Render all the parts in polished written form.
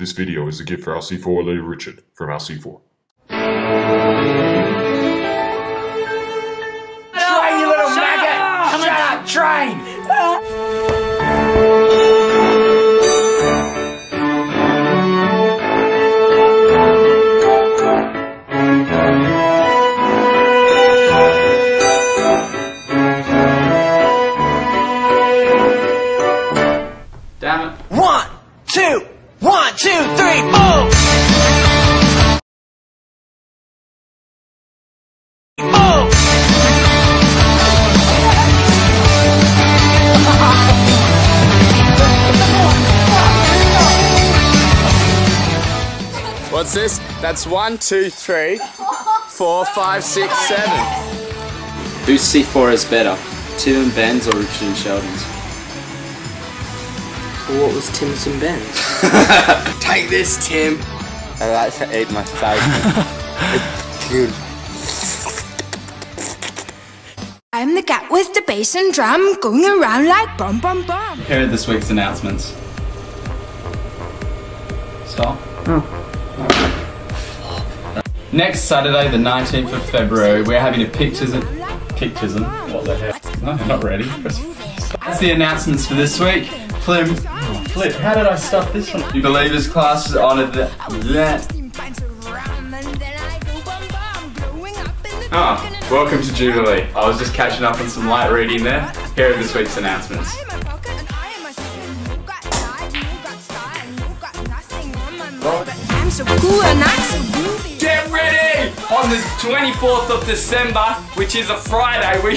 This video is a gift for LC4 Little Richard from LC4. Train, you little maggot! Shut up, train! Damn it. 1, 2, 1, 2, 3, boom! Boom! What's this? That's 1, 2, 3, 4, 5, 6, 7. Whose C4 is better? Tim and Ben's or Richard and Sheldon's? Well, what was Tim's and Ben's? Take this, Tim. I like to eat my steak. It's good. I'm the cat with the bass and drum going around like bum bum bum. Here are this week's announcements. Stop. Next Saturday, the 19th of February, we're having a pictism. What the heck? No, not ready. That's the announcements for this week. Flip, how did I stop this one? Your Believers class is honoured that. Welcome to Jubilee. I was just catching up on some light reading there. Here are this week's announcements. I'm so cool and I'm so groovy. Get ready! On the 24th of December, which is a Friday, we...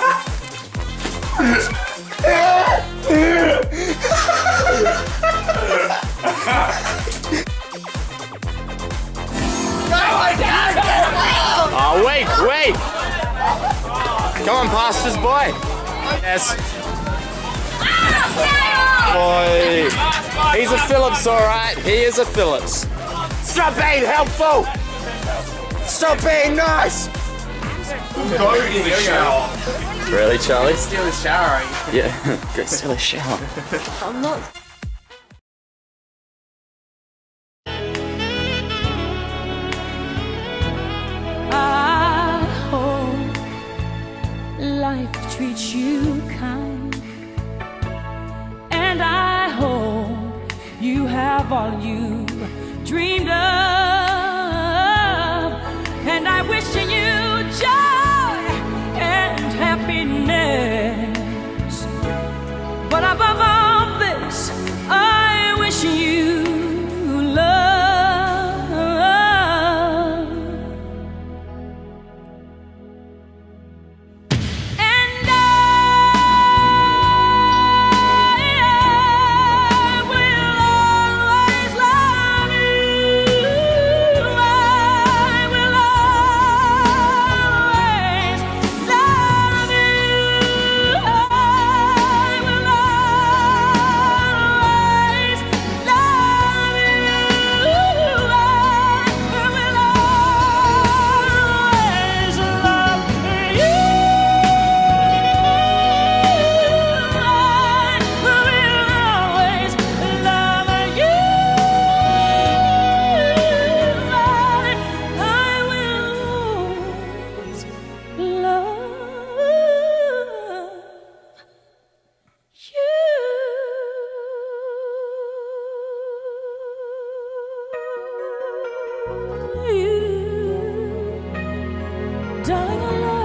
Oh, wait! Come on, Pastor's boy. Yes. Boy. He's a Phillips, alright. He is a Phillips. Stop being helpful! Stop being nice! Go in the shower. Really, Charlie? Steal the shower, are you? Yeah, go steal a shower. I'm not. I hope life treats you kind, and I hope you have all you dreamed of, and I wish you joy and happiness, but above all this, I wish you love. Darling, I love